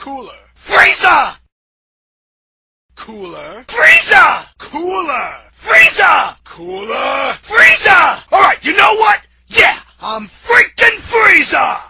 Cooler. Freeza! Cooler. Freeza! Cooler. Freeza! Cooler. Freeza! Alright, you know what? Yeah, I'm freaking Freeza!